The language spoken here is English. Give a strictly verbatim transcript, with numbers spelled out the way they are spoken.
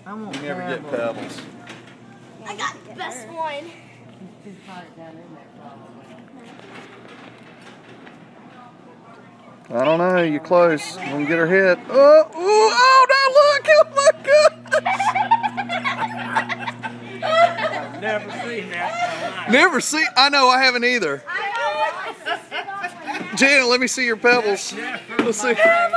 I want You never Pebbles. get Pebbles. I got the best her. one. Too tight down in there, probably. I don't know. You're close. I'm gonna get her hit. Oh, oh, oh! Now look! Oh my God! I've never seen that. Never see. I know. I haven't either. Janet, let me see your Pebbles. Let's see.